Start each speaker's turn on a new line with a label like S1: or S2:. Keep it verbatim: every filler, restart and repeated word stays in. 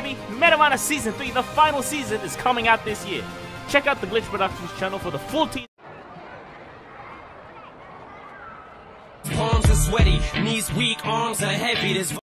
S1: everybody, Metamana Season three, the final season, is coming out this year. Check out the Glitch Productions channel for the full teaser.
S2: Palms are sweaty, knees weak, arms are heavy. This